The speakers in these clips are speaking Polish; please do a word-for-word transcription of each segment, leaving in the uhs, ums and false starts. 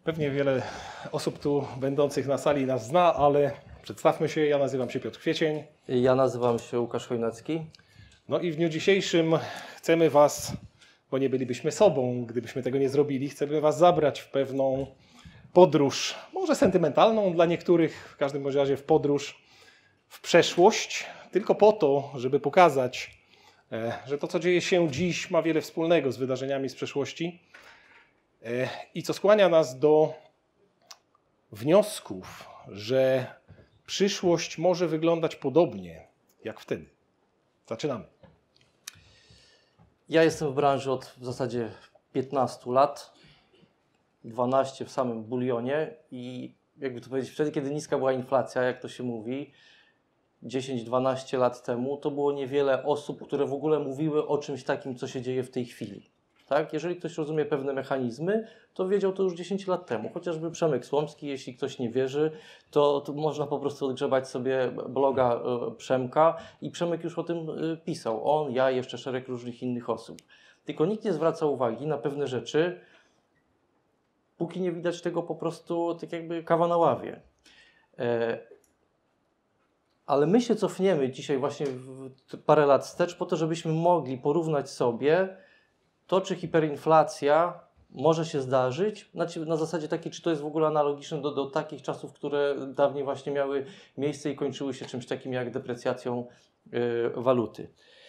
Pewnie wiele osób tu będących na sali nas zna, ale przedstawmy się. Ja nazywam się Piotr Kwiecień. Ja nazywam się Łukasz Chojnacki. No i w dniu dzisiejszym chcemy Was, bo nie bylibyśmy sobą, gdybyśmy tego nie zrobili, chcemy Was zabrać w pewną podróż, może sentymentalną dla niektórych, w każdym bądź razie w podróż w przeszłość, tylko po to, żeby pokazać, że to, co dzieje się dziś, ma wiele wspólnego z wydarzeniami z przeszłości i co skłania nas do wniosków, że przyszłość może wyglądać podobnie jak wtedy. Zaczynamy. Ja jestem w branży od w zasadzie piętnastu lat, dwanaście w samym bulionie i jakby to powiedzieć, wtedy kiedy niska była inflacja, jak to się mówi, dziesięć dwanaście lat temu, to było niewiele osób, które w ogóle mówiły o czymś takim, co się dzieje w tej chwili. Tak? Jeżeli ktoś rozumie pewne mechanizmy, to wiedział to już dziesięć lat temu. Chociażby Przemek Słomski, jeśli ktoś nie wierzy, to, to można po prostu odgrzebać sobie bloga y, Przemka i Przemek już o tym y, pisał. On, ja i jeszcze szereg różnych innych osób. Tylko nikt nie zwraca uwagi na pewne rzeczy, póki nie widać tego po prostu tak jakby kawa na ławie. E, ale my się cofniemy dzisiaj właśnie w parę lat wstecz po to, żebyśmy mogli porównać sobie to, czy hiperinflacja może się zdarzyć, znaczy na zasadzie takiej, czy to jest w ogóle analogiczne do, do takich czasów, które dawniej właśnie miały miejsce i kończyły się czymś takim jak deprecjacją y, waluty.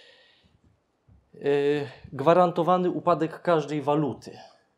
Y, gwarantowany upadek każdej waluty.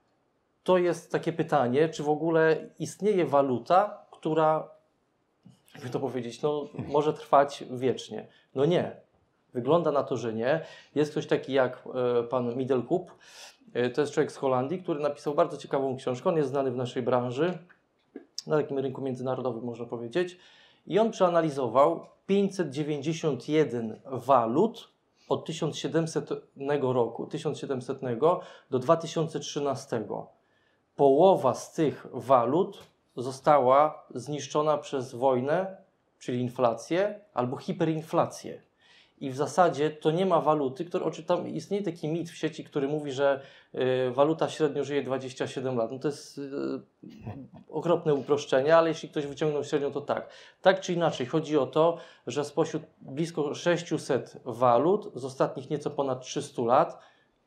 To jest takie pytanie, czy w ogóle istnieje waluta, która, jakby to powiedzieć, no, może trwać wiecznie. No nie. Wygląda na to, że nie. Jest ktoś taki jak e, pan Middelkoop. E, to jest człowiek z Holandii, który napisał bardzo ciekawą książkę. On jest znany w naszej branży, na takim rynku międzynarodowym można powiedzieć. I on przeanalizował pięćset dziewięćdziesiąt jeden walut od tysiąc siedemsetnego roku, tysiąc siedemsetnego do dwa tysiące trzynastego. Połowa z tych walut została zniszczona przez wojnę, czyli inflację, albo hiperinflację. I w zasadzie to nie ma waluty, która, tam istnieje taki mit w sieci, który mówi, że y, waluta średnio żyje dwadzieścia siedem lat. No to jest y, okropne uproszczenie, ale jeśli ktoś wyciągnął średnią, to tak. Tak czy inaczej, chodzi o to, że spośród blisko sześciuset walut z ostatnich nieco ponad trzystu lat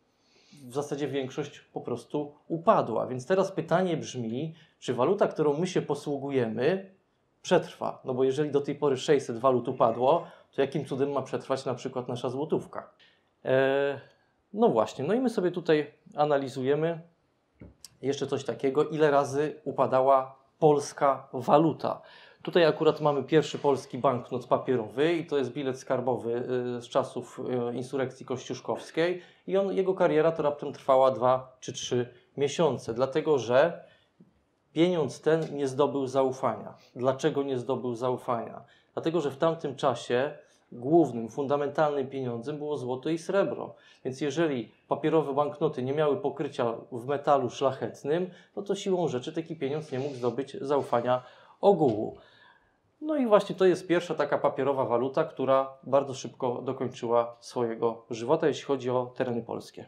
w zasadzie większość po prostu upadła. Więc teraz pytanie brzmi, czy waluta, którą my się posługujemy, przetrwa? No bo jeżeli do tej pory sześćset walut upadło, to jakim cudem ma przetrwać na przykład nasza złotówka? Eee, no właśnie, no i my sobie tutaj analizujemy jeszcze coś takiego, ile razy upadała polska waluta. Tutaj akurat mamy pierwszy polski banknot papierowy i to jest bilet skarbowy y, z czasów y, insurekcji kościuszkowskiej i on, jego kariera to raptem trwała dwa czy trzy miesiące, dlatego że pieniądz ten nie zdobył zaufania. Dlaczego nie zdobył zaufania? Dlatego, że w tamtym czasie głównym, fundamentalnym pieniądzem było złoto i srebro. Więc jeżeli papierowe banknoty nie miały pokrycia w metalu szlachetnym, no to siłą rzeczy taki pieniądz nie mógł zdobyć zaufania ogółu. No i właśnie to jest pierwsza taka papierowa waluta, która bardzo szybko dokończyła swojego żywota, jeśli chodzi o tereny polskie.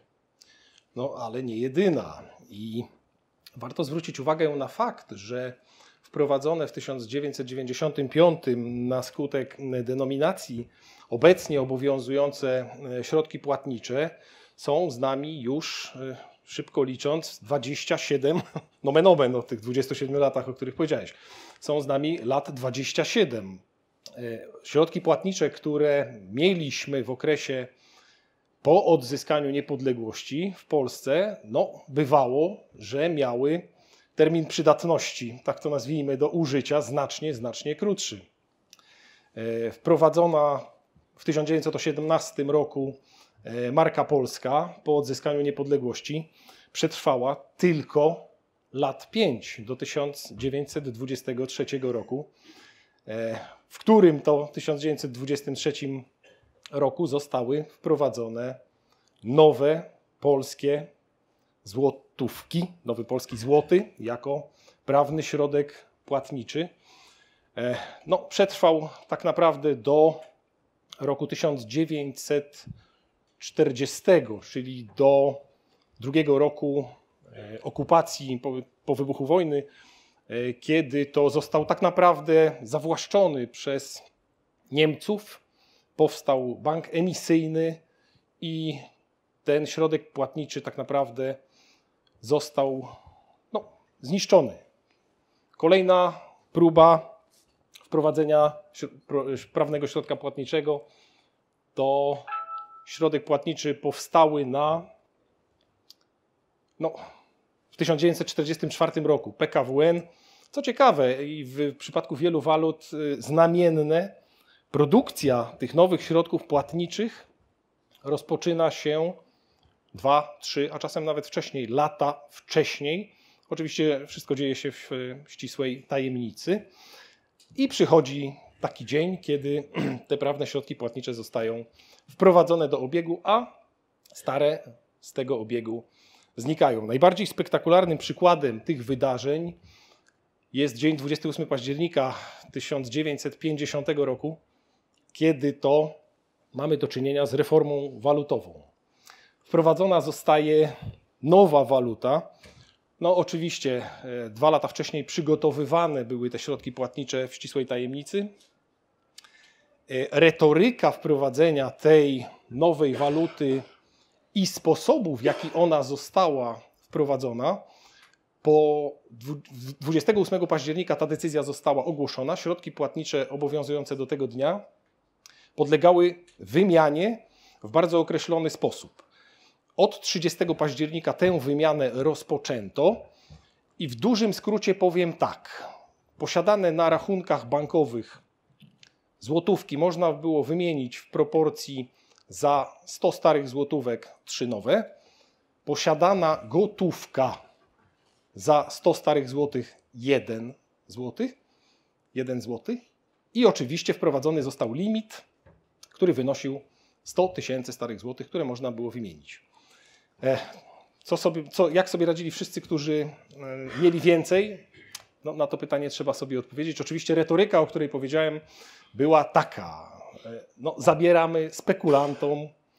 No ale nie jedyna. I warto zwrócić uwagę na fakt, że wprowadzone w tysiąc dziewięćset dziewięćdziesiątym piątym na skutek denominacji obecnie obowiązujące środki płatnicze są z nami już, szybko licząc, dwadzieścia siedem, nomen omen o tych dwudziestu siedmiu latach, o których powiedziałeś, są z nami lat dwadzieścia siedem. Środki płatnicze, które mieliśmy w okresie po odzyskaniu niepodległości w Polsce, no bywało, że miały termin przydatności, tak to nazwijmy, do użycia znacznie, znacznie krótszy. Wprowadzona w tysiąc dziewięćset osiemnastym roku marka polska po odzyskaniu niepodległości przetrwała tylko lat pięć do tysiąc dziewięćset dwudziestego trzeciego roku, w którym to tysiąc dziewięćset dwudziestym trzecim roku zostały wprowadzone nowe polskie złotówki, nowy polski złoty jako prawny środek płatniczy. No, przetrwał tak naprawdę do roku tysiąc dziewięćset czterdziestego, czyli do drugiego roku okupacji, po, po wybuchu wojny, kiedy to został tak naprawdę zawłaszczony przez Niemców, powstał bank emisyjny i ten środek płatniczy tak naprawdę został no, zniszczony. Kolejna próba wprowadzenia prawnego środka płatniczego to środek płatniczy powstały na no, w tysiąc dziewięćset czterdziestym czwartym roku P K W N. Co ciekawe i w przypadku wielu walut znamienne, produkcja tych nowych środków płatniczych rozpoczyna się dwa, trzy, a czasem nawet wcześniej, lata wcześniej. Oczywiście wszystko dzieje się w ścisłej tajemnicy i przychodzi taki dzień, kiedy te prawne środki płatnicze zostają wprowadzone do obiegu, a stare z tego obiegu znikają. Najbardziej spektakularnym przykładem tych wydarzeń jest dzień dwudziestego ósmego października tysiąc dziewięćset pięćdziesiątego roku, kiedy to mamy do czynienia z reformą walutową. Wprowadzona zostaje nowa waluta. No oczywiście dwa lata wcześniej przygotowywane były te środki płatnicze w ścisłej tajemnicy. Retoryka wprowadzenia tej nowej waluty i sposobu, w jaki ona została wprowadzona, po dwudziestego ósmego października ta decyzja została ogłoszona. Środki płatnicze obowiązujące do tego dnia podlegały wymianie w bardzo określony sposób. Od trzydziestego października tę wymianę rozpoczęto i w dużym skrócie powiem tak. Posiadane na rachunkach bankowych złotówki można było wymienić w proporcji za sto starych złotówek trzy nowe. Posiadana gotówka za sto starych złotych jeden złotych, jeden złotych. I oczywiście wprowadzony został limit, który wynosił sto tysięcy starych złotych, które można było wymienić. Co sobie, co, jak sobie radzili wszyscy, którzy mieli więcej? No, na to pytanie trzeba sobie odpowiedzieć. Oczywiście retoryka, o której powiedziałem, była taka. No, zabieramy spekulantom,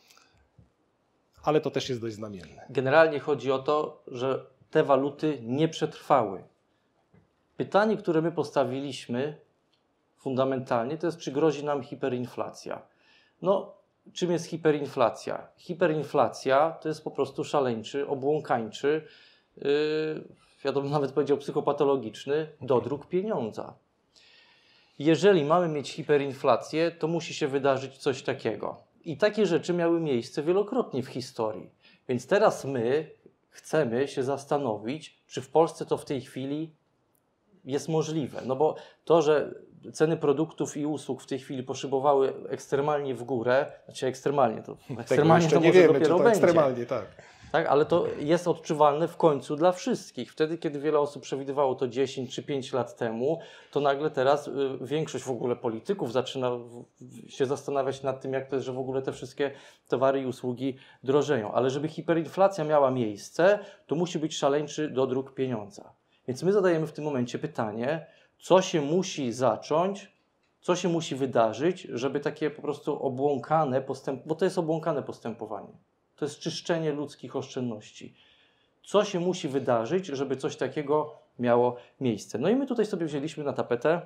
ale to też jest dość znamienne. Generalnie chodzi o to, że te waluty nie przetrwały. Pytanie, które my postawiliśmy fundamentalnie, to jest, czy grozi nam hiperinflacja. No, czym jest hiperinflacja? Hiperinflacja to jest po prostu szaleńczy, obłąkańczy, yy, ja bym nawet powiedział psychopatologiczny dodruk pieniądza. Jeżeli mamy mieć hiperinflację, to musi się wydarzyć coś takiego. I takie rzeczy miały miejsce wielokrotnie w historii. Więc teraz my chcemy się zastanowić, czy w Polsce to w tej chwili jest możliwe. No bo to, że ceny produktów i usług w tej chwili poszybowały ekstremalnie w górę, znaczy ekstremalnie, to ekstremalnie to nie może wiemy, dopiero czy to będzie. ekstremalnie, tak. Tak, ale to jest odczuwalne w końcu dla wszystkich. Wtedy, kiedy wiele osób przewidywało to dziesięć czy pięć lat temu, to nagle teraz y, większość w ogóle polityków zaczyna w, w, się zastanawiać nad tym, jak to jest, że w ogóle te wszystkie towary i usługi drożeją. Ale żeby hiperinflacja miała miejsce, to musi być szaleńczy dodruk pieniądza. Więc my zadajemy w tym momencie pytanie, co się musi zacząć, co się musi wydarzyć, żeby takie po prostu obłąkane postęp, bo to jest obłąkane postępowanie. To jest czyszczenie ludzkich oszczędności. Co się musi wydarzyć, żeby coś takiego miało miejsce? No i my tutaj sobie wzięliśmy na tapetę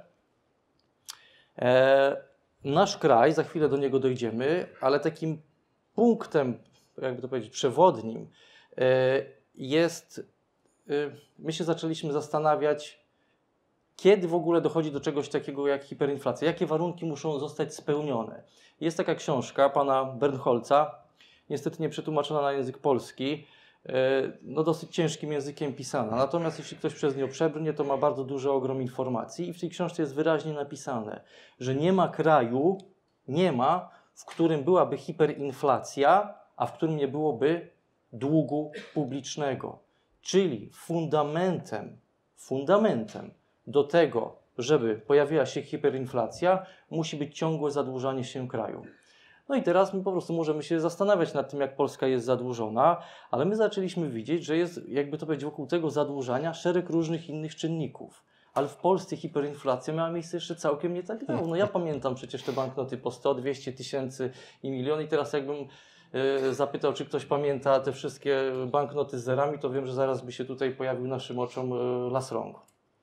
e, nasz kraj, za chwilę do niego dojdziemy, ale takim punktem, jakby to powiedzieć, przewodnim e, jest, e, my się zaczęliśmy zastanawiać, kiedy w ogóle dochodzi do czegoś takiego jak hiperinflacja, jakie warunki muszą zostać spełnione. Jest taka książka pana Bernholza, niestety nie przetłumaczona na język polski, no dosyć ciężkim językiem pisana. Natomiast jeśli ktoś przez nią przebrnie, to ma bardzo duży ogrom informacji i w tej książce jest wyraźnie napisane, że nie ma kraju, nie ma, w którym byłaby hiperinflacja, a w którym nie byłoby długu publicznego. Czyli fundamentem, fundamentem do tego, żeby pojawiła się hiperinflacja, musi być ciągłe zadłużanie się kraju. No i teraz my po prostu możemy się zastanawiać nad tym, jak Polska jest zadłużona, ale my zaczęliśmy widzieć, że jest, jakby to powiedzieć, wokół tego zadłużania szereg różnych innych czynników. Ale w Polsce hiperinflacja miała miejsce jeszcze całkiem nie tak dawno. No ja pamiętam przecież te banknoty po sto, dwieście tysięcy i milion i teraz jakbym y, zapytał, czy ktoś pamięta te wszystkie banknoty z zerami, to wiem, że zaraz by się tutaj pojawił naszym oczom y, las rąk.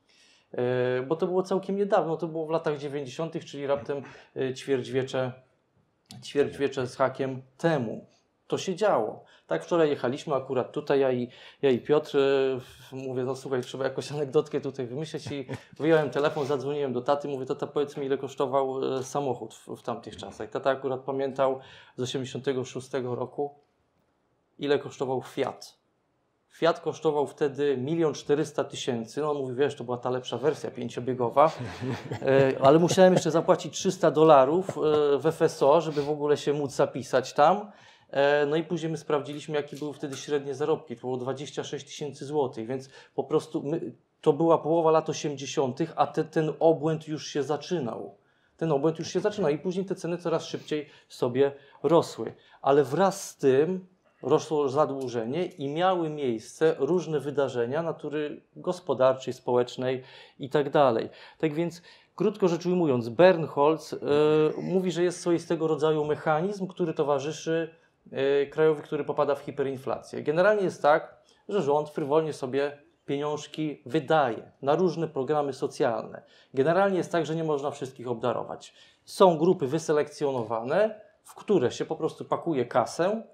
Y, bo to było całkiem niedawno, to było w latach dziewięćdziesiątych, czyli raptem y, ćwierćwiecze, ćwierćwiecze z hakiem temu. To się działo. Tak, wczoraj jechaliśmy akurat tutaj, ja i, ja i Piotr, yy, mówię, no słuchaj, trzeba jakąś anegdotkę tutaj wymyśleć i wyjąłem telefon, zadzwoniłem do taty, mówię, tata, powiedz mi, ile kosztował yy, samochód w, w tamtych czasach. Tata akurat pamiętał z osiemdziesiątego szóstego roku, ile kosztował Fiat. Fiat kosztował wtedy milion czterysta tysięcy, no mówi, wiesz, to była ta lepsza wersja pięciobiegowa, yy, ale musiałem jeszcze zapłacić trzysta dolarów yy, w F S O, żeby w ogóle się móc zapisać tam. No i później my sprawdziliśmy, jakie były wtedy średnie zarobki. To było dwadzieścia sześć tysięcy złotych, więc po prostu my, to była połowa lat osiemdziesiątych, a te, ten obłęd już się zaczynał. Ten obłęd już się zaczynał i później te ceny coraz szybciej sobie rosły. Ale wraz z tym rosło zadłużenie i miały miejsce różne wydarzenia natury gospodarczej, społecznej i tak dalej. Tak więc, krótko rzecz ujmując, Bernholz yy, mówi, że jest swoistego rodzaju mechanizm, który towarzyszy yy, krajowi, który popada w hiperinflację. Generalnie jest tak, że rząd frywolnie sobie pieniążki wydaje na różne programy socjalne. Generalnie jest tak, że nie można wszystkich obdarować. Są grupy wyselekcjonowane, w które się po prostu pakuje kasę,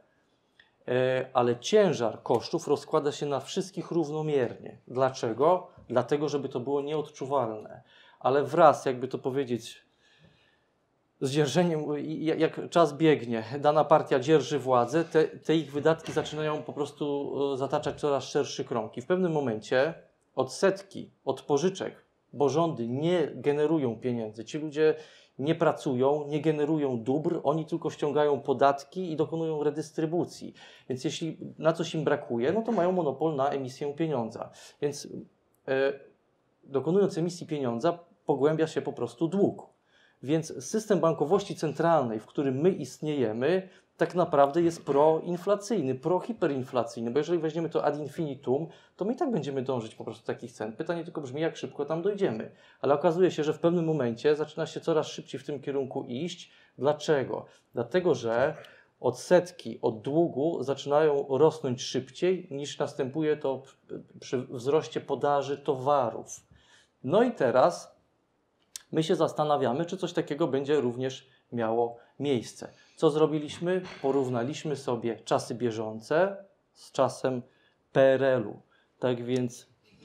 ale ciężar kosztów rozkłada się na wszystkich równomiernie. Dlaczego? Dlatego, żeby to było nieodczuwalne. Ale wraz, jakby to powiedzieć, z dzierżeniem, jak czas biegnie, dana partia dzierży władzę, te, te ich wydatki zaczynają po prostu zataczać coraz szerszy krąg. I w pewnym momencie odsetki od pożyczek, bo rządy nie generują pieniędzy, ci ludzie nie pracują, nie generują dóbr, oni tylko ściągają podatki i dokonują redystrybucji. Więc jeśli na coś im brakuje, no to mają monopol na emisję pieniądza. Więc e, dokonując emisji pieniądza, pogłębia się po prostu dług. Więc system bankowości centralnej, w którym my istniejemy, tak naprawdę jest proinflacyjny, prohiperinflacyjny, bo jeżeli weźmiemy to ad infinitum, to my i tak będziemy dążyć po prostu do takich cen. Pytanie tylko brzmi, jak szybko tam dojdziemy. Ale okazuje się, że w pewnym momencie zaczyna się coraz szybciej w tym kierunku iść. Dlaczego? Dlatego, że odsetki od długu zaczynają rosnąć szybciej niż następuje to przy wzroście podaży towarów. No i teraz my się zastanawiamy, czy coś takiego będzie również miało miejsce. Co zrobiliśmy? Porównaliśmy sobie czasy bieżące z czasem P R L-u. Tak więc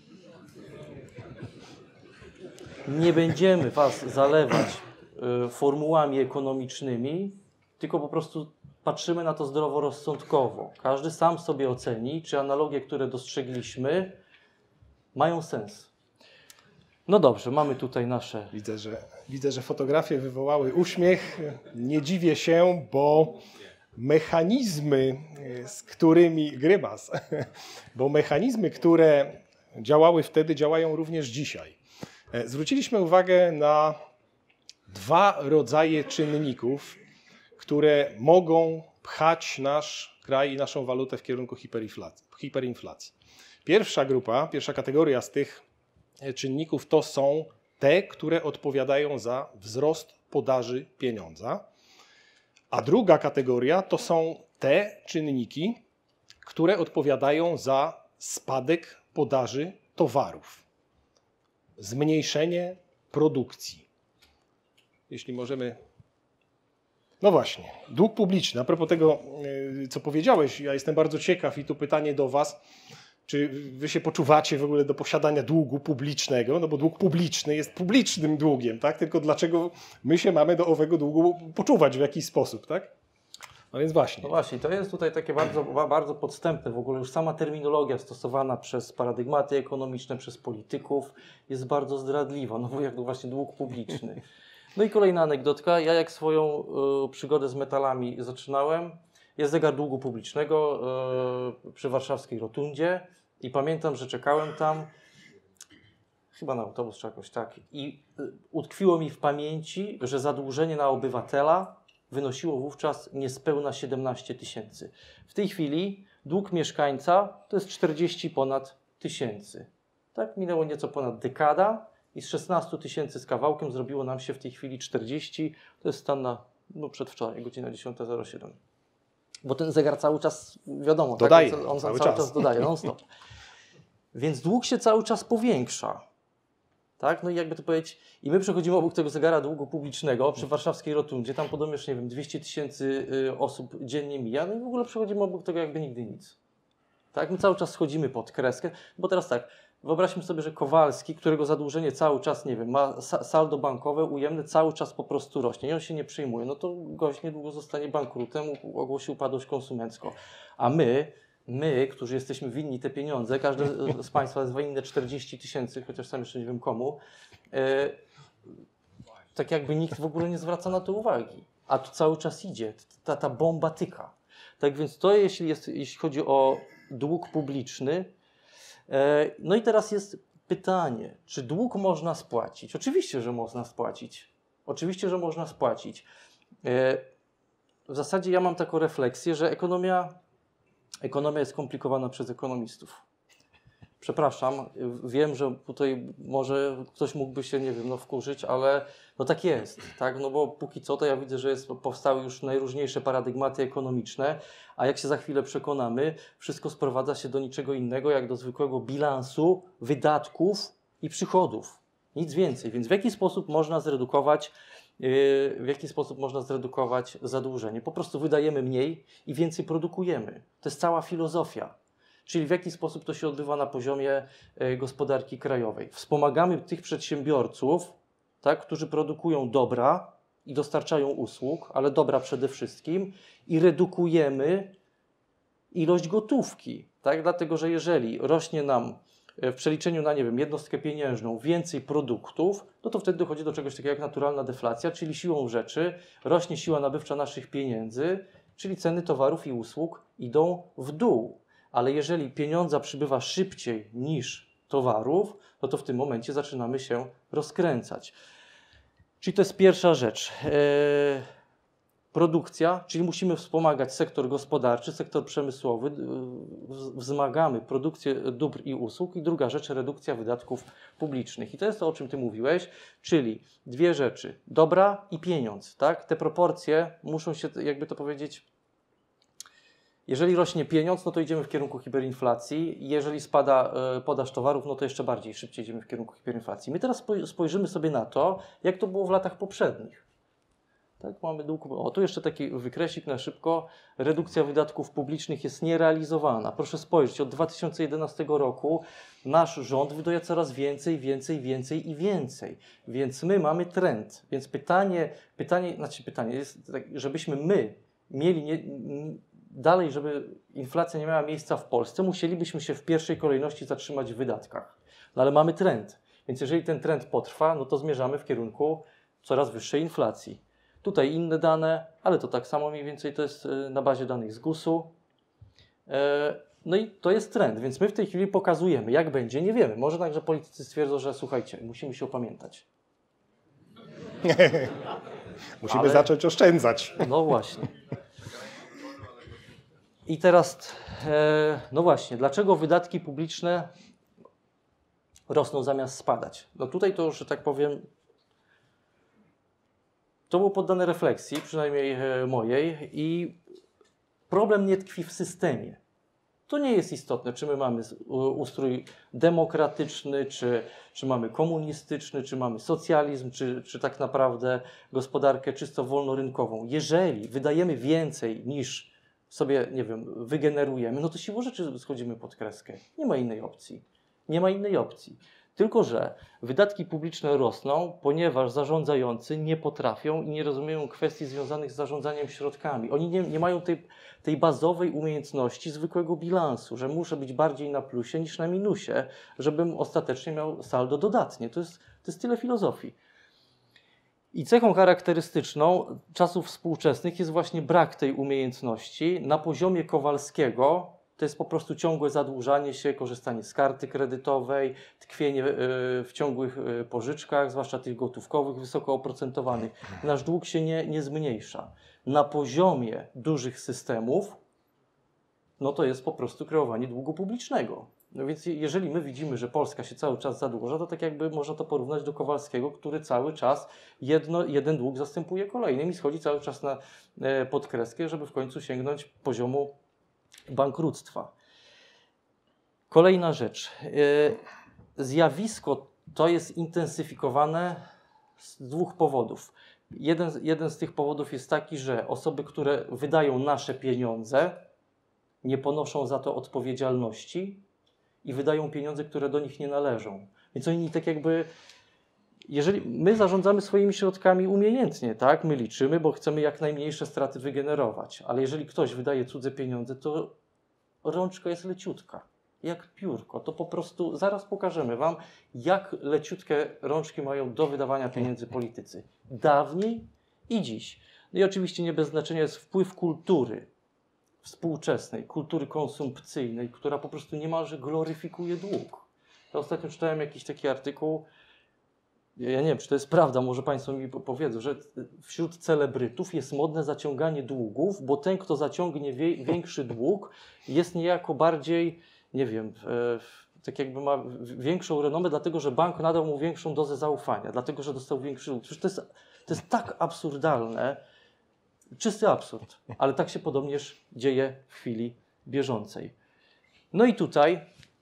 nie będziemy Was zalewać y, formułami ekonomicznymi, tylko po prostu patrzymy na to zdroworozsądkowo. Każdy sam sobie oceni, czy analogie, które dostrzegliśmy, mają sens. No dobrze, mamy tutaj nasze... Widzę, że, widzę, że fotografie wywołały uśmiech. Nie dziwię się, bo mechanizmy, z którymi... Grymas. Bo mechanizmy, które działały wtedy, działają również dzisiaj. Zwróciliśmy uwagę na dwa rodzaje czynników, które mogą pchać nasz kraj i naszą walutę w kierunku hiperinflacji. hiperinflacji. Pierwsza grupa, pierwsza kategoria z tych czynników to są te, które odpowiadają za wzrost podaży pieniądza, a druga kategoria to są te czynniki, które odpowiadają za spadek podaży towarów, zmniejszenie produkcji. Jeśli możemy... No właśnie, dług publiczny. A propos tego, co powiedziałeś, ja jestem bardzo ciekaw i tu pytanie do Was, czy wy się poczuwacie w ogóle do posiadania długu publicznego? No bo dług publiczny jest publicznym długiem, tak? Tylko dlaczego my się mamy do owego długu poczuwać w jakiś sposób, tak? No więc właśnie. No właśnie, to jest tutaj takie bardzo, bardzo podstępne. W ogóle już sama terminologia stosowana przez paradygmaty ekonomiczne, przez polityków jest bardzo zdradliwa. No bo jak właśnie dług publiczny. No i kolejna anegdotka. Ja jak swoją y, przygodę z metalami zaczynałem, jest zegar długu publicznego yy, przy warszawskiej rotundzie i pamiętam, że czekałem tam chyba na autobus czy jakoś tak i yy, utkwiło mi w pamięci, że zadłużenie na obywatela wynosiło wówczas niespełna siedemnaście tysięcy. W tej chwili dług mieszkańca to jest czterdzieści ponad tysięcy. Tak, minęło nieco ponad dekada i z szesnastu tysięcy z kawałkiem zrobiło nam się w tej chwili czterdzieści. To jest stan na no, przedwczoraj, godzina dziesiąta zero siedem. bo ten zegar cały czas, wiadomo, dodaje, tak, on, on cały, cały czas. czas dodaje, non-stop. Więc dług się cały czas powiększa. Tak? No i jakby to powiedzieć, i my przechodzimy obok tego zegara długu publicznego przy warszawskiej rotundzie, tam podobnież, nie wiem, dwieście tysięcy osób dziennie mija, no i w ogóle przechodzimy obok tego jakby nigdy nic. Tak? My cały czas schodzimy pod kreskę, bo teraz tak, wyobraźmy sobie, że Kowalski, którego zadłużenie cały czas, nie wiem, ma saldo bankowe ujemne, cały czas po prostu rośnie i on się nie przejmuje, no to gość niedługo zostanie bankrutem, ogłosi upadłość konsumencką. A my, my, którzy jesteśmy winni te pieniądze, każdy z Państwa jest winny czterdzieści tysięcy, chociaż sam jeszcze nie wiem komu, e, tak jakby nikt w ogóle nie zwraca na to uwagi. A tu cały czas idzie, ta, ta bomba tyka. Tak więc to jeśli, jest, jeśli chodzi o dług publiczny. E, no i teraz jest pytanie, czy dług można spłacić? Oczywiście, że można spłacić. Oczywiście, że można spłacić. E, w zasadzie ja mam taką refleksję, że ekonomia Ekonomia jest skomplikowana przez ekonomistów. Przepraszam, wiem, że tutaj może ktoś mógłby się, nie wiem, no wkurzyć, ale no tak jest, tak? No bo póki co to ja widzę, że jest, powstały już najróżniejsze paradygmaty ekonomiczne, a jak się za chwilę przekonamy, wszystko sprowadza się do niczego innego, jak do zwykłego bilansu wydatków i przychodów. Nic więcej. Więc w jaki sposób można zredukować w jaki sposób można zredukować zadłużenie? Po prostu wydajemy mniej i więcej produkujemy. To jest cała filozofia. Czyli w jaki sposób to się odbywa na poziomie gospodarki krajowej. Wspomagamy tych przedsiębiorców, tak, którzy produkują dobra i dostarczają usług, ale dobra przede wszystkim, i redukujemy ilość gotówki. Tak? Dlatego, że jeżeli rośnie nam w przeliczeniu na, nie wiem, jednostkę pieniężną więcej produktów, no to wtedy dochodzi do czegoś takiego jak naturalna deflacja, czyli siłą rzeczy rośnie siła nabywcza naszych pieniędzy, czyli ceny towarów i usług idą w dół. Ale jeżeli pieniądza przybywa szybciej niż towarów, no to w tym momencie zaczynamy się rozkręcać. Czyli to jest pierwsza rzecz. Eee, produkcja, czyli musimy wspomagać sektor gospodarczy, sektor przemysłowy, wzmagamy produkcję dóbr i usług. I druga rzecz, redukcja wydatków publicznych. I to jest to, o czym Ty mówiłeś, czyli dwie rzeczy, dobra i pieniądz. Tak? Te proporcje muszą się, jakby to powiedzieć, jeżeli rośnie pieniądz, no to idziemy w kierunku hiperinflacji. Jeżeli spada y, podaż towarów, no to jeszcze bardziej szybciej idziemy w kierunku hiperinflacji. My teraz spojrzymy sobie na to, jak to było w latach poprzednich. Tak, mamy dług. O, tu jeszcze taki wykresik na szybko. Redukcja wydatków publicznych jest nierealizowana. Proszę spojrzeć, od dwa tysiące jedenastego roku nasz rząd wydaje coraz więcej, więcej, więcej i więcej. Więc my mamy trend. Więc pytanie, pytanie, znaczy pytanie jest, tak, żebyśmy my mieli nie, dalej, żeby inflacja nie miała miejsca w Polsce, musielibyśmy się w pierwszej kolejności zatrzymać w wydatkach. No ale mamy trend. Więc jeżeli ten trend potrwa, no to zmierzamy w kierunku coraz wyższej inflacji. Tutaj inne dane, ale to tak samo mniej więcej to jest na bazie danych z gusu. No i to jest trend, więc my w tej chwili pokazujemy, jak będzie, nie wiemy. Może tak, że politycy stwierdzą, że słuchajcie, musimy się opamiętać. Musimy ale... zacząć oszczędzać. No właśnie. I teraz, no właśnie, dlaczego wydatki publiczne rosną zamiast spadać? No tutaj to już, że tak powiem, to było poddane refleksji, przynajmniej mojej, i problem nie tkwi w systemie. To nie jest istotne, czy my mamy ustrój demokratyczny, czy, czy mamy komunistyczny, czy mamy socjalizm, czy, czy tak naprawdę gospodarkę czysto wolnorynkową. Jeżeli wydajemy więcej niż sobie, nie wiem, wygenerujemy, no to siłą rzeczy schodzimy pod kreskę. Nie ma innej opcji. Nie ma innej opcji. Tylko że wydatki publiczne rosną, ponieważ zarządzający nie potrafią i nie rozumieją kwestii związanych z zarządzaniem środkami. Oni nie, nie mają tej, tej bazowej umiejętności zwykłego bilansu, że muszę być bardziej na plusie niż na minusie, żebym ostatecznie miał saldo dodatnie. To jest, to jest tyle filozofii. I cechą charakterystyczną czasów współczesnych jest właśnie brak tej umiejętności. Na poziomie Kowalskiego to jest po prostu ciągłe zadłużanie się, korzystanie z karty kredytowej, tkwienie w ciągłych pożyczkach, zwłaszcza tych gotówkowych, wysoko oprocentowanych. Nasz dług się nie, nie zmniejsza. Na poziomie dużych systemów, no to jest po prostu kreowanie długu publicznego. No więc jeżeli my widzimy, że Polska się cały czas zadłuża, to tak jakby można to porównać do Kowalskiego, który cały czas jedno, jeden dług zastępuje kolejnym i schodzi cały czas na e, podkreskę, żeby w końcu sięgnąć poziomu bankructwa. Kolejna rzecz. E, zjawisko to jest intensyfikowane z dwóch powodów. Jeden, jeden z tych powodów jest taki, że osoby, które wydają nasze pieniądze, nie ponoszą za to odpowiedzialności i wydają pieniądze, które do nich nie należą. Więc oni tak jakby, jeżeli my zarządzamy swoimi środkami umiejętnie, tak, my liczymy, bo chcemy jak najmniejsze straty wygenerować, ale jeżeli ktoś wydaje cudze pieniądze, to rączka jest leciutka, jak piórko. To po prostu zaraz pokażemy wam, jak leciutkie rączki mają do wydawania pieniędzy politycy. Dawniej i dziś. No i oczywiście nie bez znaczenia jest wpływ kultury współczesnej, kultury konsumpcyjnej, która po prostu niemalże gloryfikuje dług. Ja ostatnio czytałem jakiś taki artykuł, ja nie wiem, czy to jest prawda, może Państwo mi powiedzą, że wśród celebrytów jest modne zaciąganie długów, bo ten, kto zaciągnie wie, większy dług, jest niejako bardziej, nie wiem, e, tak jakby ma większą renomę, dlatego że bank nadał mu większą dozę zaufania, dlatego że dostał większy dług. Przecież to jest, to jest tak absurdalne, czysty absurd, ale tak się podobnież dzieje w chwili bieżącej. No i tutaj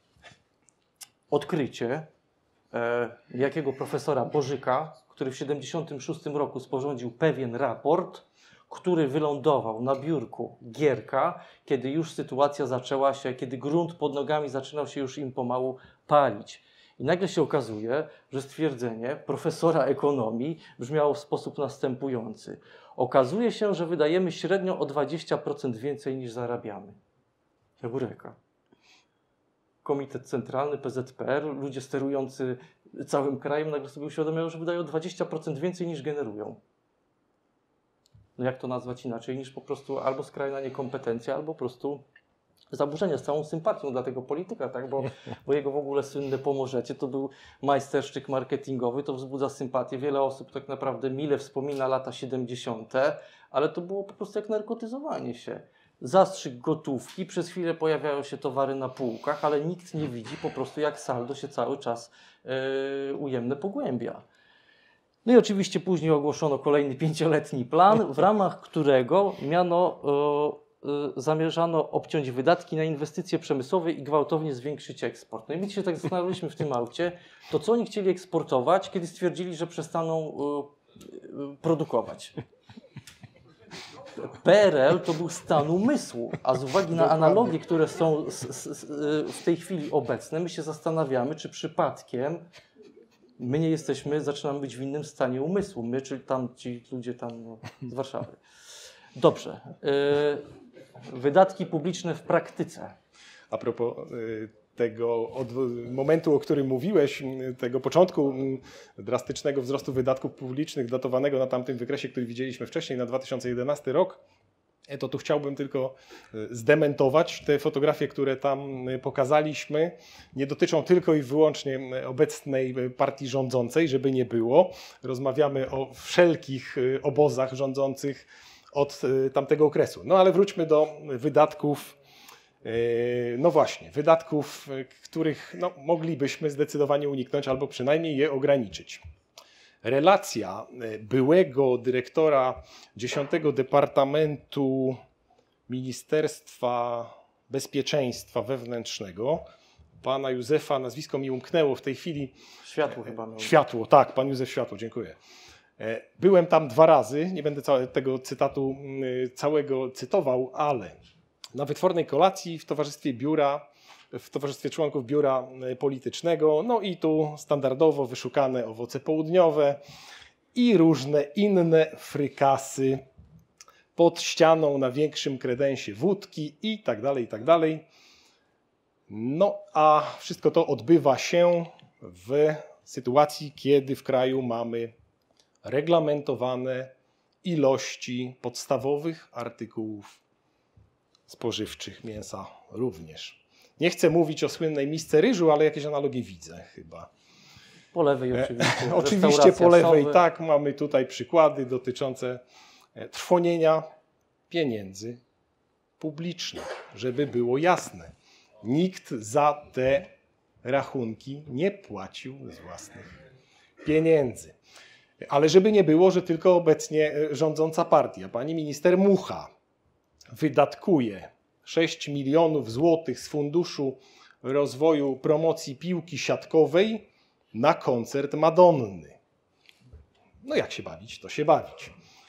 odkrycie e, jakiego profesora Bożyka, który w tysiąc dziewięćset siedemdziesiątym szóstym roku sporządził pewien raport, który wylądował na biurku Gierka, kiedy już sytuacja zaczęła się, kiedy grunt pod nogami zaczynał się już im pomału palić. I nagle się okazuje, że stwierdzenie profesora ekonomii brzmiało w sposób następujący. Okazuje się, że wydajemy średnio o dwadzieścia procent więcej niż zarabiamy. Eureka. Komitet Centralny, P Z P R, ludzie sterujący całym krajem nagle sobie uświadamiają, że wydają dwadzieścia procent więcej niż generują. No jak to nazwać inaczej niż po prostu albo skrajna niekompetencja, albo po prostu zaburzenia, z całą sympatią dla tego polityka, tak? bo, bo jego w ogóle słynne pomożecie, to był majstersztyk marketingowy, to wzbudza sympatię. Wiele osób tak naprawdę mile wspomina lata siedemdziesiąte, ale to było po prostu jak narkotyzowanie się. Zastrzyk gotówki, przez chwilę pojawiają się towary na półkach, ale nikt nie widzi po prostu jak saldo się cały czas yy, ujemne pogłębia. No i oczywiście później ogłoszono kolejny pięcioletni plan, w ramach którego miano yy, yy, zamierzano obciąć wydatki na inwestycje przemysłowe i gwałtownie zwiększyć eksport. No i my się tak zastanawialiśmy w tym aucie, to co oni chcieli eksportować, kiedy stwierdzili, że przestaną yy, yy, produkować. P R L to był stan umysłu, a z uwagi na analogie, które są z, z, z, w tej chwili obecne, my się zastanawiamy, czy przypadkiem my nie jesteśmy, zaczynamy być w innym stanie umysłu. My, czyli tam ci ludzie tam no, z Warszawy. Dobrze. Yy, wydatki publiczne w praktyce. A propos yy, tego od momentu, o którym mówiłeś, tego początku drastycznego wzrostu wydatków publicznych datowanego na tamtym wykresie, który widzieliśmy wcześniej, na dwa tysiące jedenasty rok, to tu chciałbym tylko zdementować. Te fotografie, które tam pokazaliśmy, nie dotyczą tylko i wyłącznie obecnej partii rządzącej, żeby nie było. Rozmawiamy o wszelkich obozach rządzących od tamtego okresu. No ale wróćmy do wydatków. No właśnie, wydatków, których no, moglibyśmy zdecydowanie uniknąć albo przynajmniej je ograniczyć. Relacja byłego dyrektora dziesiątego Departamentu Ministerstwa Bezpieczeństwa Wewnętrznego, pana Józefa, nazwisko mi umknęło w tej chwili. Światło chyba. Miał. Światło, tak, pan Józef Światło, dziękuję. Byłem tam dwa razy, nie będę tego cytatu całego cytował, ale na wytwornej kolacji w towarzystwie biura, w towarzystwie członków biura politycznego, no i tu standardowo wyszukane owoce południowe i różne inne frykasy pod ścianą na większym kredensie wódki i tak dalej, i tak dalej. No a wszystko to odbywa się w sytuacji, kiedy w kraju mamy reglamentowane ilości podstawowych artykułów spożywczych, mięsa również. Nie chcę mówić o słynnej misce ryżu, ale jakieś analogie widzę chyba. Po lewej oczywiście. E, oczywiście po lewej, sowy. Tak, mamy tutaj przykłady dotyczące trwonienia pieniędzy publicznych, żeby było jasne. Nikt za te rachunki nie płacił z własnych pieniędzy. Ale żeby nie było, że tylko obecnie rządząca partia, pani minister Mucha wydatkuje sześć milionów złotych z Funduszu Rozwoju Promocji Piłki Siatkowej na koncert Madonny. No jak się bawić, to się bawić.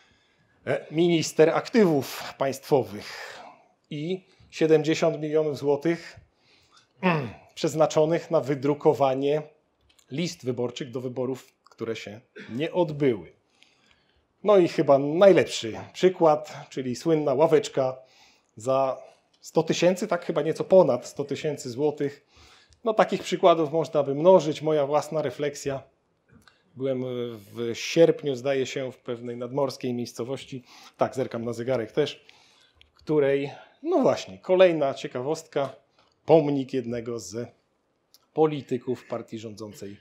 Minister Aktywów Państwowych i siedemdziesiąt milionów złotych przeznaczonych na wydrukowanie list wyborczych do wyborów, które się nie odbyły. No i chyba najlepszy przykład, czyli słynna ławeczka za sto tysięcy, tak chyba nieco ponad sto tysięcy złotych. No takich przykładów można by mnożyć. Moja własna refleksja. Byłem w sierpniu, zdaje się, w pewnej nadmorskiej miejscowości, tak, zerkam na zegarek też, w której, no właśnie, kolejna ciekawostka, pomnik jednego z polityków partii rządzącej,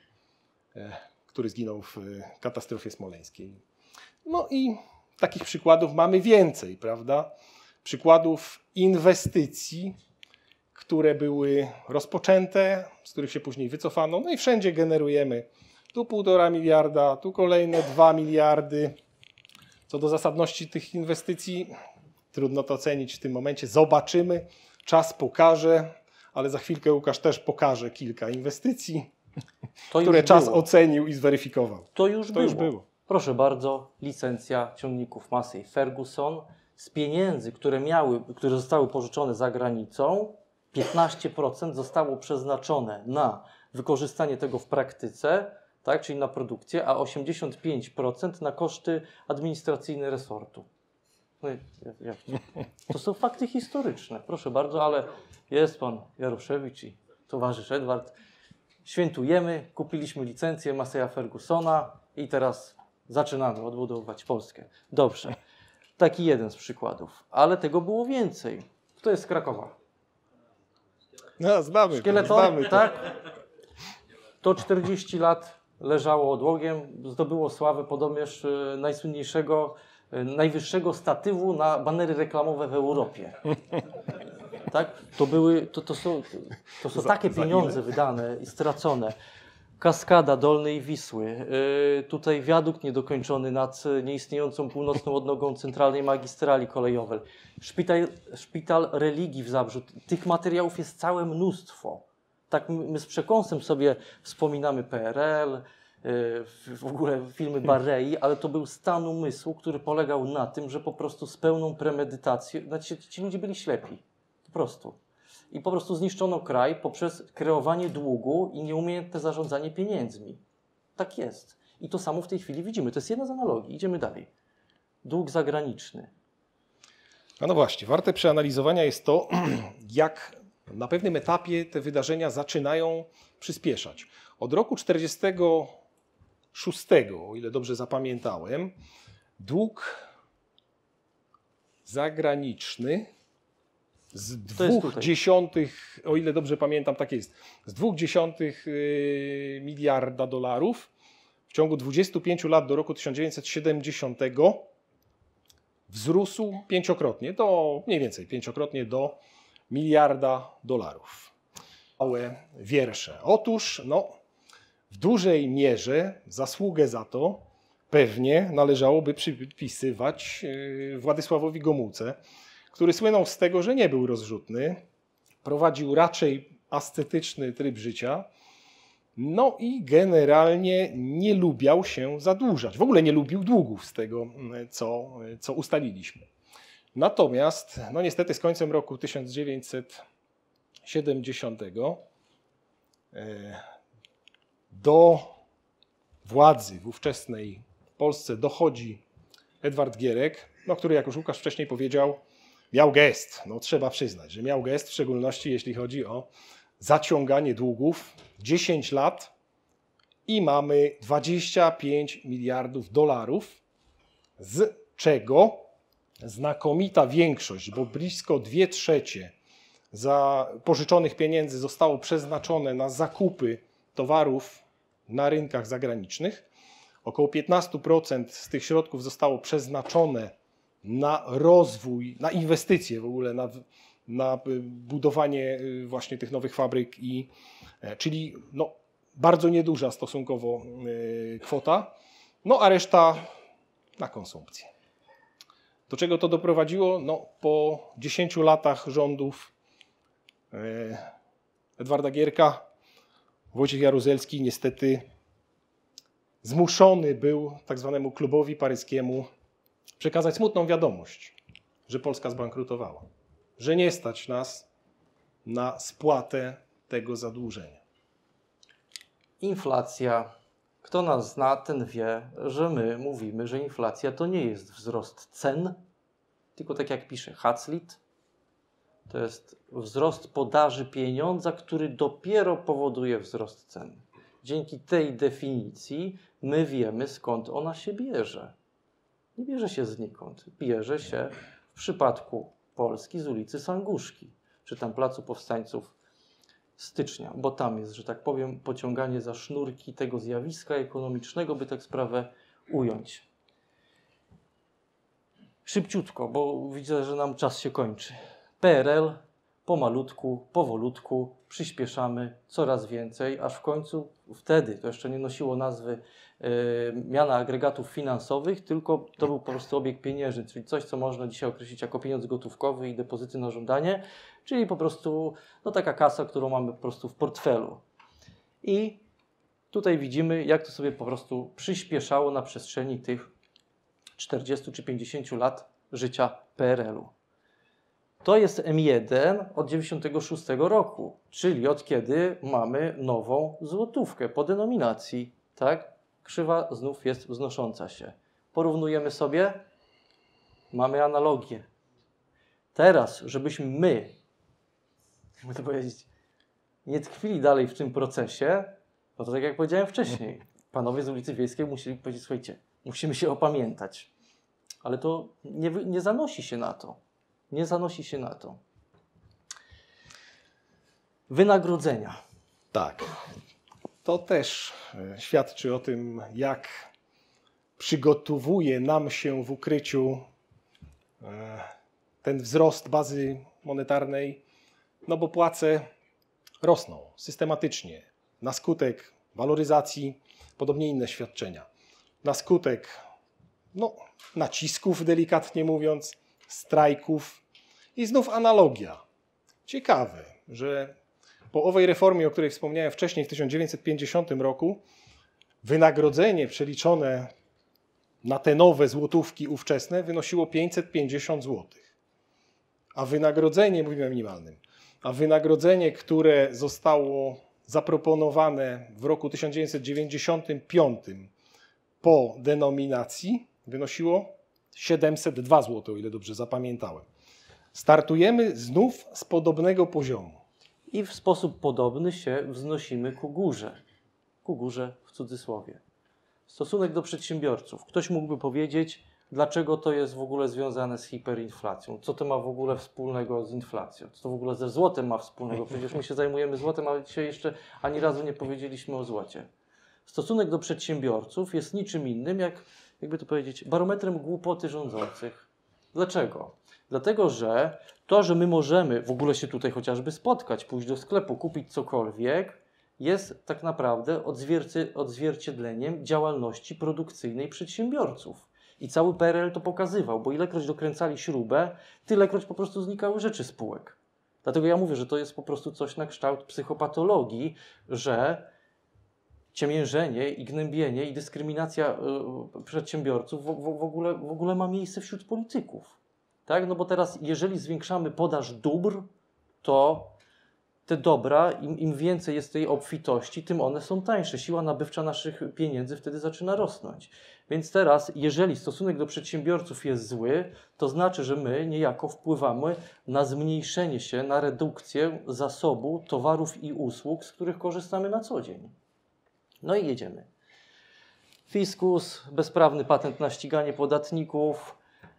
który zginął w katastrofie smoleńskiej. No i takich przykładów mamy więcej, prawda? Przykładów inwestycji, które były rozpoczęte, z których się później wycofano, no i wszędzie generujemy tu półtora miliarda, tu kolejne dwa miliardy. Co do zasadności tych inwestycji, trudno to ocenić w tym momencie. Zobaczymy, czas pokaże, ale za chwilkę Łukasz też pokaże kilka inwestycji, To które już czas było. ocenił i zweryfikował. To już To było. już było. Proszę bardzo, licencja ciągników Massey Ferguson. Z pieniędzy, które miały, które zostały pożyczone za granicą, piętnaście procent zostało przeznaczone na wykorzystanie tego w praktyce, tak, czyli na produkcję, a osiemdziesiąt pięć procent na koszty administracyjne resortu. No, jak, jak to? to są fakty historyczne, proszę bardzo, ale jest pan Jaroszewicz i towarzysz Edward. Świętujemy, kupiliśmy licencję Masseya Fergusona i teraz zaczynamy odbudowywać Polskę. Dobrze, taki jeden z przykładów, ale tego było więcej. Kto jest z Krakowa? No, znamy to, Szkieletor, znamy to. tak? To czterdzieści lat leżało odłogiem, zdobyło sławę podobnież e, najsłynniejszego, e, najwyższego statywu na banery reklamowe w Europie. Tak? To, były, to, to są, to są Za- takie za pieniądze ile? wydane i stracone. Kaskada Dolnej Wisły, e, tutaj wiadukt niedokończony nad e, nieistniejącą północną odnogą centralnej magistrali kolejowej. Szpital, szpital religii w Zabrzu. Tych materiałów jest całe mnóstwo. Tak my z przekąsem sobie wspominamy P R L, yy, w ogóle filmy Barrei, ale to był stan umysłu, który polegał na tym, że po prostu z pełną premedytacją, znaczy ci ludzie byli ślepi, po prostu. I po prostu zniszczono kraj poprzez kreowanie długu i nieumiejętne zarządzanie pieniędzmi. Tak jest. I to samo w tej chwili widzimy. To jest jedna z analogii. Idziemy dalej. Dług zagraniczny. A no właśnie, warte przeanalizowania jest to, jak na pewnym etapie te wydarzenia zaczynają przyspieszać. Od roku czterdziestego szóstego, o ile dobrze zapamiętałem, dług zagraniczny z dwóch dziesiątych, o ile dobrze pamiętam, tak jest, z dwóch dziesiątych miliarda dolarów w ciągu dwudziestu pięciu lat do roku tysiąc dziewięćset siedemdziesiątego wzrósł pięciokrotnie, do mniej więcej pięciokrotnie do miliarda dolarów. Małe wiersze. Otóż no, w dużej mierze zasługę za to pewnie należałoby przypisywać Władysławowi Gomułce, który słynął z tego, że nie był rozrzutny, prowadził raczej ascetyczny tryb życia, no i generalnie nie lubiał się zadłużać. W ogóle nie lubił długów z tego, co, co ustaliliśmy. Natomiast, no niestety z końcem roku tysiąc dziewięćset siedemdziesiątego do władzy w ówczesnej Polsce dochodzi Edward Gierek, no, który, jak już Łukasz wcześniej powiedział, miał gest. No, trzeba przyznać, że miał gest, w szczególności jeśli chodzi o zaciąganie długów. dziesięć lat i mamy dwadzieścia pięć miliardów dolarów, z czego znakomita większość, bo blisko dwie trzecie za pożyczonych pieniędzy zostało przeznaczone na zakupy towarów na rynkach zagranicznych. Około piętnaście procent z tych środków zostało przeznaczone na rozwój, na inwestycje w ogóle, na na budowanie właśnie tych nowych fabryk, i, czyli no, bardzo nieduża stosunkowo kwota, no a reszta na konsumpcję. Do czego to doprowadziło? No, po dziesięciu latach rządów Edwarda Gierka Wojciech Jaruzelski niestety zmuszony był tak zwanemu klubowi paryskiemu przekazać smutną wiadomość, że Polska zbankrutowała, że nie stać nas na spłatę tego zadłużenia. Inflacja. Kto nas zna, ten wie, że my mówimy, że inflacja to nie jest wzrost cen, tylko tak jak pisze Hazlitt, to jest wzrost podaży pieniądza, który dopiero powoduje wzrost cen. Dzięki tej definicji my wiemy, skąd ona się bierze. Nie bierze się znikąd. Bierze się w przypadku Polski z ulicy Sanguszki, czy tam Placu Powstańców Stycznia, bo tam jest, że tak powiem, pociąganie za sznurki tego zjawiska ekonomicznego, by tak sprawę ująć. Szybciutko, bo widzę, że nam czas się kończy. P R L pomalutku, powolutku przyspieszamy coraz więcej, aż w końcu wtedy to jeszcze nie nosiło nazwy y, miana agregatów finansowych, tylko to był po prostu obieg pieniężny, czyli coś, co można dzisiaj określić jako pieniądz gotówkowy i depozyty na żądanie, czyli po prostu no, taka kasa, którą mamy po prostu w portfelu. I tutaj widzimy, jak to sobie po prostu przyspieszało na przestrzeni tych czterdziestu czy pięćdziesięciu lat życia P R L u. To jest M jeden od dziewięćdziesiątego szóstego roku, czyli od kiedy mamy nową złotówkę po denominacji. Tak? Krzywa znów jest wznosząca się. Porównujemy sobie, mamy analogię. Teraz, żebyśmy my, jakby to powiedzieć, nie tkwili dalej w tym procesie, no to tak jak powiedziałem wcześniej, panowie z ulicy Wiejskiej musieli powiedzieć, słuchajcie, musimy się opamiętać. Ale to nie, nie zanosi się na to. Nie zanosi się na to. Wynagrodzenia. Tak. To też świadczy o tym, jak przygotowuje nam się w ukryciu ten wzrost bazy monetarnej, no bo płace rosną systematycznie na skutek waloryzacji, podobnie inne świadczenia. Na skutek no, nacisków, delikatnie mówiąc, strajków. I znów analogia. Ciekawe, że po owej reformie, o której wspomniałem wcześniej, w tysiąc dziewięćset pięćdziesiątym roku, wynagrodzenie przeliczone na te nowe złotówki ówczesne wynosiło pięćset pięćdziesiąt złotych. A wynagrodzenie, mówimy o minimalnym, a wynagrodzenie, które zostało zaproponowane w roku tysiąc dziewięćset dziewięćdziesiątym piątym po denominacji, wynosiło siedemset dwa złote, o ile dobrze zapamiętałem. Startujemy znów z podobnego poziomu. I w sposób podobny się wznosimy ku górze. Ku górze w cudzysłowie. Stosunek do przedsiębiorców. Ktoś mógłby powiedzieć, dlaczego to jest w ogóle związane z hiperinflacją. Co to ma w ogóle wspólnego z inflacją? Co to w ogóle ze złotem ma wspólnego? Przecież my się zajmujemy złotem, ale dzisiaj jeszcze ani razu nie powiedzieliśmy o złocie. Stosunek do przedsiębiorców jest niczym innym, jak, jakby to powiedzieć, barometrem głupoty rządzących. Dlaczego? Dlatego, że to, że my możemy w ogóle się tutaj chociażby spotkać, pójść do sklepu, kupić cokolwiek, jest tak naprawdę odzwierci- odzwierciedleniem działalności produkcyjnej przedsiębiorców. I cały P R L to pokazywał, bo ilekroć dokręcali śrubę, tylekroć po prostu znikały rzeczy spółek. Dlatego ja mówię, że to jest po prostu coś na kształt psychopatologii, że ciemiężenie i gnębienie i dyskryminacja y, przedsiębiorców w, w, w, ogóle, w ogóle ma miejsce wśród polityków. Tak? No bo teraz, jeżeli zwiększamy podaż dóbr, to te dobra, im, im więcej jest tej obfitości, tym one są tańsze. Siła nabywcza naszych pieniędzy wtedy zaczyna rosnąć. Więc teraz, jeżeli stosunek do przedsiębiorców jest zły, to znaczy, że my niejako wpływamy na zmniejszenie się, na redukcję zasobu towarów i usług, z których korzystamy na co dzień. No i jedziemy. Fiskus, bezprawny patent na ściganie podatników.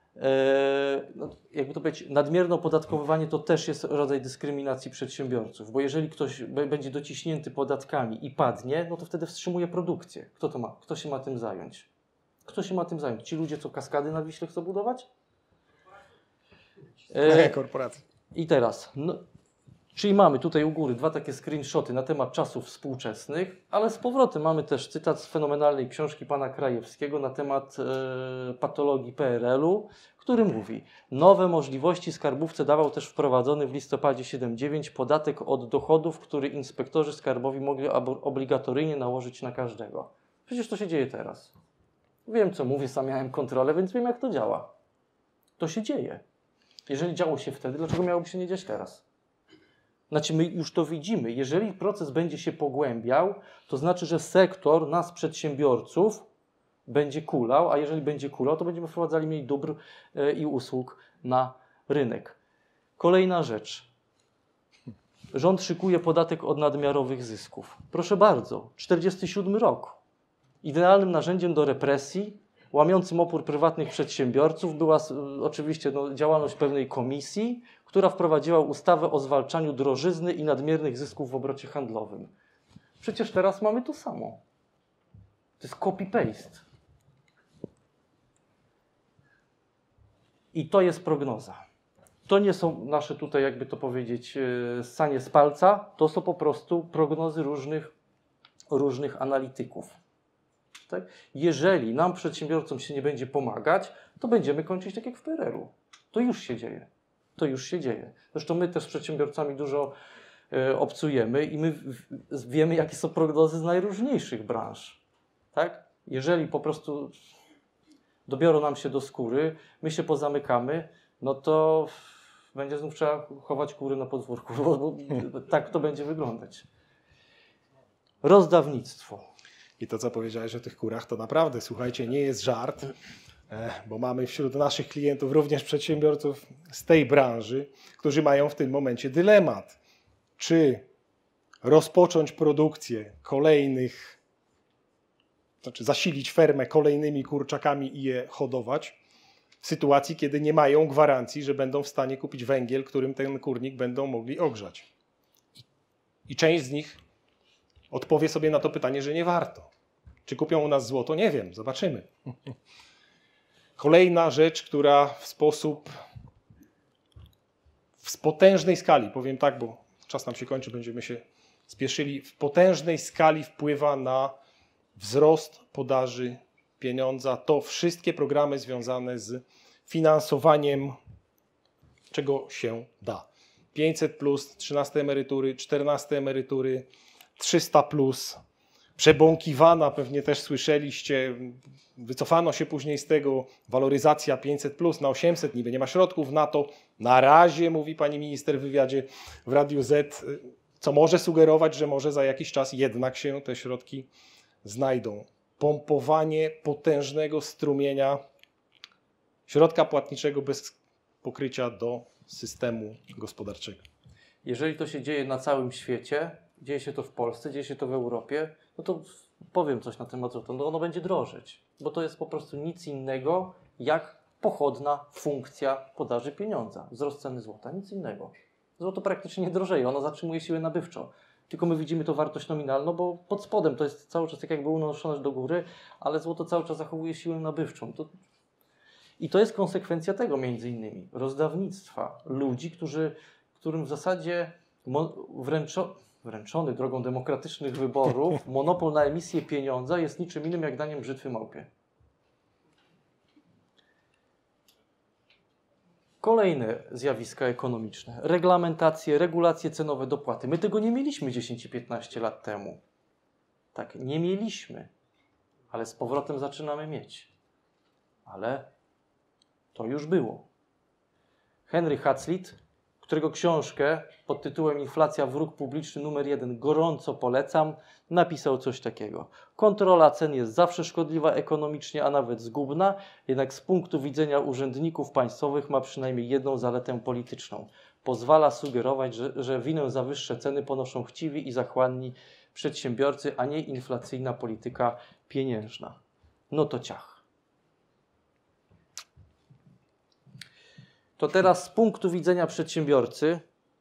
No, jakby to powiedzieć, nadmierne opodatkowywanie to też jest rodzaj dyskryminacji przedsiębiorców, bo jeżeli ktoś będzie dociśnięty podatkami i padnie, no to wtedy wstrzymuje produkcję. Kto to ma? Kto się ma tym zająć? Kto się ma tym zająć? Ci ludzie, co kaskady na Wiśle chcą budować? E, korporacje. I teraz, no, czyli mamy tutaj u góry dwa takie screenshoty na temat czasów współczesnych, ale z powrotem mamy też cytat z fenomenalnej książki pana Krajewskiego na temat e, patologii P R L-u, który mówi: nowe możliwości skarbówce dawał też wprowadzony w listopadzie siedemdziesiątym dziewiątym podatek od dochodów, który inspektorzy skarbowi mogli obligatoryjnie nałożyć na każdego. Przecież to się dzieje teraz. Wiem, co mówię, sam miałem kontrolę, więc wiem, jak to działa. To się dzieje. Jeżeli działo się wtedy, dlaczego miałoby się nie dziać teraz? Znaczy, my już to widzimy. Jeżeli proces będzie się pogłębiał, to znaczy, że sektor nas, przedsiębiorców, będzie kulał, a jeżeli będzie kulał, to będziemy wprowadzali mniej dóbr i usług na rynek. Kolejna rzecz. Rząd szykuje podatek od nadmiarowych zysków. Proszę bardzo, czterdziesty siódmy rok. Idealnym narzędziem do represji, łamiącym opór prywatnych przedsiębiorców była oczywiście no, działalność pewnej komisji, która wprowadziła ustawę o zwalczaniu drożyzny i nadmiernych zysków w obrocie handlowym. Przecież teraz mamy to samo. To jest copy-paste. I to jest prognoza. To nie są nasze tutaj, jakby to powiedzieć, ssanie z palca, to są po prostu prognozy różnych, różnych analityków. Tak? Jeżeli nam, przedsiębiorcom, się nie będzie pomagać, to będziemy kończyć tak jak w P R L-u. To już się dzieje. To już się dzieje. Zresztą my też z przedsiębiorcami dużo e, obcujemy i my w, w, wiemy, jakie są prognozy z najróżniejszych branż. Tak? Jeżeli po prostu dobiorą nam się do skóry, my się pozamykamy, no to będzie znów trzeba chować kury na podwórku, bo, bo tak to będzie wyglądać. Rozdawnictwo. I to, co powiedziałeś o tych kurach, to naprawdę, słuchajcie, nie jest żart, bo mamy wśród naszych klientów również przedsiębiorców z tej branży, którzy mają w tym momencie dylemat. Czy rozpocząć produkcję kolejnych, znaczy zasilić fermę kolejnymi kurczakami i je hodować, w sytuacji, kiedy nie mają gwarancji, że będą w stanie kupić węgiel, którym ten kurnik będą mogli ogrzać. I część z nich odpowie sobie na to pytanie, że nie warto. Czy kupią u nas złoto? Nie wiem, zobaczymy. Kolejna rzecz, która w sposób w potężnej skali, powiem tak, bo czas nam się kończy, będziemy się spieszyli, w potężnej skali wpływa na wzrost podaży pieniądza, to wszystkie programy związane z finansowaniem, czego się da. pięćset plus, trzynaste emerytury, czternaste emerytury, trzysta plus, przebąkiwana, pewnie też słyszeliście, wycofano się później z tego, waloryzacja pięćset plus na osiemset, niby nie ma środków na to. Na razie, mówi pani minister w wywiadzie w Radiu Z, co może sugerować, że może za jakiś czas jednak się te środki znajdą. Pompowanie potężnego strumienia środka płatniczego bez pokrycia do systemu gospodarczego. Jeżeli to się dzieje na całym świecie, dzieje się to w Polsce, dzieje się to w Europie, no to powiem coś na temat złota. No ono będzie drożeć, bo to jest po prostu nic innego jak pochodna funkcja podaży pieniądza. Wzrost ceny złota, nic innego. Złoto praktycznie nie drożeje, ono zatrzymuje siłę nabywczą. Tylko my widzimy to wartość nominalną, bo pod spodem to jest cały czas tak jakby unoszone do góry, ale złoto cały czas zachowuje siłę nabywczą. To... I to jest konsekwencja tego między innymi rozdawnictwa ludzi, którzy, którym w zasadzie wręczo, wręczony drogą demokratycznych wyborów monopol na emisję pieniądza jest niczym innym jak daniem brzytwy małpie. Kolejne zjawiska ekonomiczne. Reglamentacje, regulacje cenowe, dopłaty. My tego nie mieliśmy dziesięć piętnaście lat temu. Tak, nie mieliśmy. Ale z powrotem zaczynamy mieć. Ale to już było. Henry Hazlitt, którego książkę pod tytułem Inflacja, wróg publiczny numer jeden gorąco polecam, napisał coś takiego. Kontrola cen jest zawsze szkodliwa ekonomicznie, a nawet zgubna, jednak z punktu widzenia urzędników państwowych ma przynajmniej jedną zaletę polityczną. Pozwala sugerować, że, że winę za wyższe ceny ponoszą chciwi i zachłanni przedsiębiorcy, a nie inflacyjna polityka pieniężna. No to ciach. To teraz z punktu widzenia przedsiębiorcy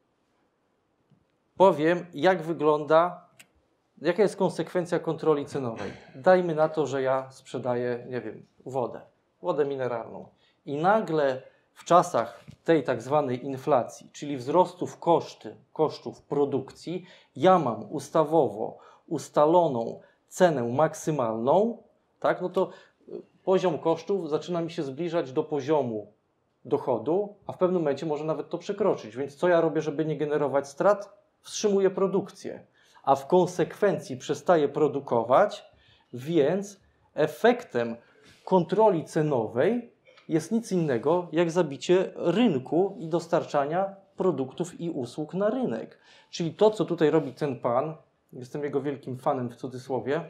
powiem, jak wygląda, jaka jest konsekwencja kontroli cenowej. Dajmy na to, że ja sprzedaję, nie wiem, wodę, wodę mineralną i nagle w czasach tej tak zwanej inflacji, czyli wzrostów koszty, kosztów produkcji, ja mam ustawowo ustaloną cenę maksymalną, tak, no to poziom kosztów zaczyna mi się zbliżać do poziomu dochodu, a w pewnym momencie może nawet to przekroczyć. Więc co ja robię, żeby nie generować strat? Wstrzymuję produkcję, a w konsekwencji przestaję produkować, więc efektem kontroli cenowej jest nic innego jak zabicie rynku i dostarczania produktów i usług na rynek. Czyli to, co tutaj robi ten pan, jestem jego wielkim fanem w cudzysłowie,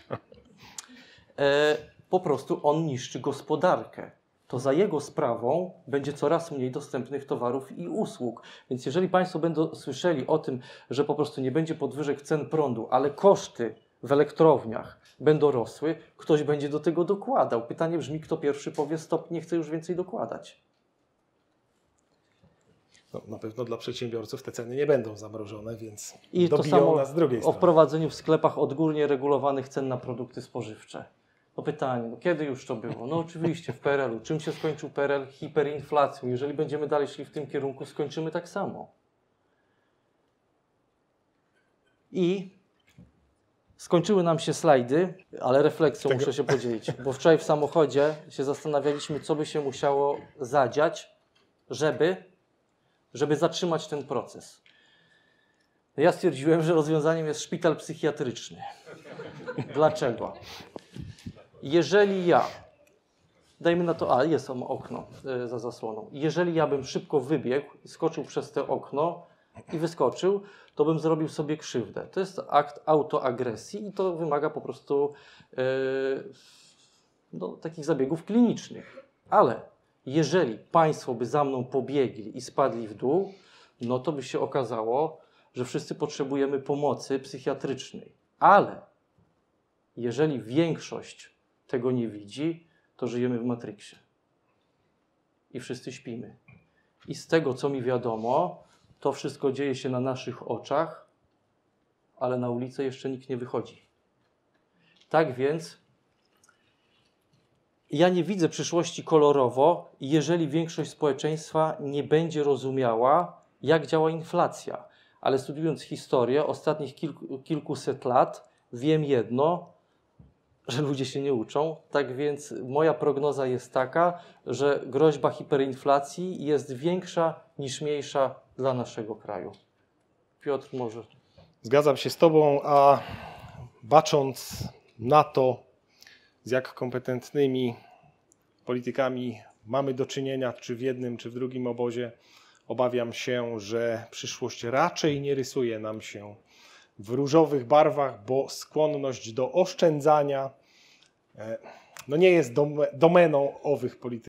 e, po prostu on niszczy gospodarkę. To za jego sprawą będzie coraz mniej dostępnych towarów i usług. Więc jeżeli Państwo będą słyszeli o tym, że po prostu nie będzie podwyżek cen prądu, ale koszty w elektrowniach będą rosły, ktoś będzie do tego dokładał. Pytanie brzmi, kto pierwszy powie stop, nie chcę już więcej dokładać. No, na pewno dla przedsiębiorców te ceny nie będą zamrożone, więc I to dobiją samo nas z drugiej o strony. wprowadzeniu w sklepach odgórnie regulowanych cen na produkty spożywcze. No pytanie, no kiedy już to było? No oczywiście w P R L u. Czym się skończył P R L? Hiperinflacją. Jeżeli będziemy dalej szli w tym kierunku, skończymy tak samo. I skończyły nam się slajdy, ale refleksją Tego... muszę się podzielić, bo wczoraj w samochodzie się zastanawialiśmy, co by się musiało zadziać, żeby, żeby zatrzymać ten proces. Ja stwierdziłem, że rozwiązaniem jest szpital psychiatryczny. Dlaczego? Jeżeli ja, dajmy na to, a jest tam okno y, za zasłoną, jeżeli ja bym szybko wybiegł, skoczył przez to okno i wyskoczył, to bym zrobił sobie krzywdę. To jest akt autoagresji i to wymaga po prostu yy, no, takich zabiegów klinicznych. Ale jeżeli Państwo by za mną pobiegli i spadli w dół, no to by się okazało, że wszyscy potrzebujemy pomocy psychiatrycznej. Ale jeżeli większość tego nie widzi, to żyjemy w Matrixie. I wszyscy śpimy. I z tego, co mi wiadomo, to wszystko dzieje się na naszych oczach, ale na ulicę jeszcze nikt nie wychodzi. Tak więc ja nie widzę przyszłości kolorowo, jeżeli większość społeczeństwa nie będzie rozumiała, jak działa inflacja. Ale studiując historię ostatnich kilku, kilkuset lat, wiem jedno, że ludzie się nie uczą. Tak więc moja prognoza jest taka, że groźba hiperinflacji jest większa niż mniejsza dla naszego kraju. Piotr, może. Zgadzam się z Tobą, a bacząc na to, z jak kompetentnymi politykami mamy do czynienia, czy w jednym, czy w drugim obozie, obawiam się, że przyszłość raczej nie rysuje nam się w różowych barwach, bo skłonność do oszczędzania no nie jest domeną owych polityków.